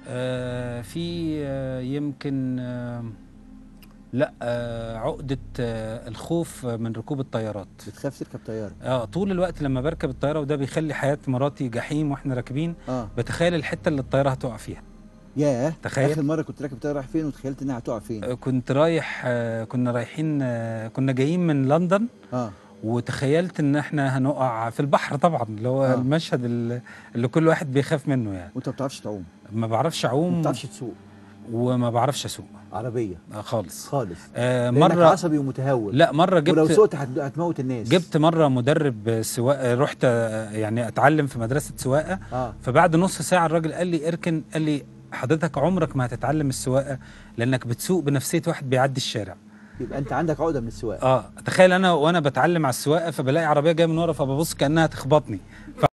في يمكن لا عقدة الخوف من ركوب الطيارات. بتخاف تركب طيارة؟ طول الوقت لما بركب الطيارة، وده بيخلي حياة مراتي جحيم واحنا راكبين. بتخيل الحتة اللي الطيارة هتقع فيها. ياه، تخيل. آخر مرة كنت راكب طيارة رايح فين وتخيلت إنها هتقع فين؟ كنت رايح كنا رايحين كنا جايين من لندن. وتخيلت ان احنا هنقع في البحر طبعا، اللي هو المشهد اللي كل واحد بيخاف منه يعني. وانت ما بتعرفش تعوم؟ ما بعرفش اعوم. ما بتعرفش تسوق؟ وما بعرفش اسوق عربية خالص خالص. لانك عصبي ومتهور. لا، مرة جبت، ولو سوقت هتموت الناس. جبت مرة مدرب سواقة، رحت يعني اتعلم في مدرسة سواقة. فبعد نص ساعة الراجل قال لي اركن، قال لي حضرتك عمرك ما هتتعلم السواقة لانك بتسوق بنفسية واحد بيعدي الشارع. يبقى انت عندك عقدة من السواقة. تخيل انا وانا بتعلم على السواقة فبلاقي عربية جاية من ورا، فببص كأنها تخبطني.